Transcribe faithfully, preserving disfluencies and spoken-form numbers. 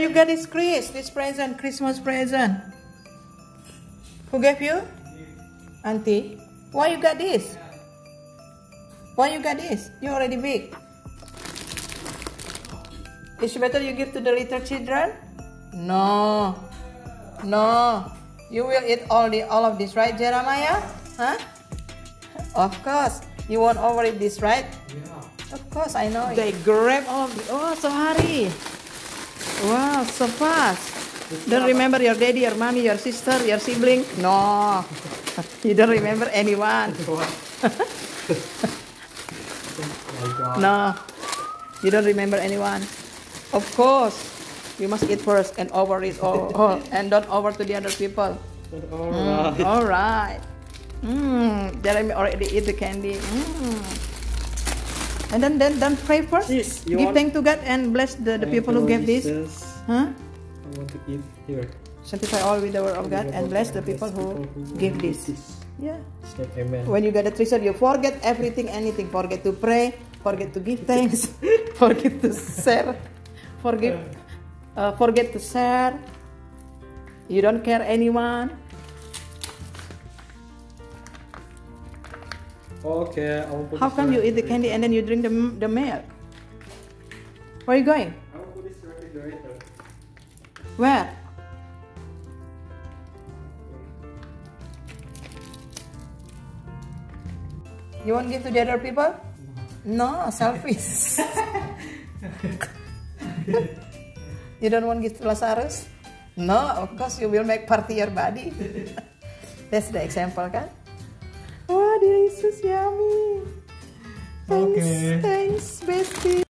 You got this Chris, this present, Christmas present. Who gave you? Auntie. Why you got this? Why you got this? You already big. It's better you give to the little children? No. No. You will eat all the all of this, right, Jeremiah? Huh? Of course. You won't overeat this, right? Yeah. Of course, I know. They grab all of the... Oh, so hurry. Wow, so fast. Don't remember your daddy, your mommy, your sister, your sibling? No. You don't remember anyone. No. You don't remember anyone. Of course. You must eat first and overeat all, all and don't over to the other people. All Mm, right. all right. Mm, Jeremy already eat the candy. Mm. And then, then, then pray first. Yes, you Give want- thanks to God and bless the, the Thank people you, who gave this. Jesus. Huh? I want to eat here. Sanctify all with the word of God and bless the people who give this. Yeah. Say amen. When you get a treasure, you forget everything, anything. Forget to pray. Forget to give thanks. Forget to share. Forget. Uh, forget to share. You don't care anyone. Okay, I will put How this come you right eat the there. candy and then you drink the, the milk? Where are you going? I will put this in the refrigerator. Where? You won't give to the other people? No, selfish. You don't want to give to Lazarus? No, of course you will make party your body. That's the example, kan? Wah, this is yummy. Thanks, Okay. thanks, bestie.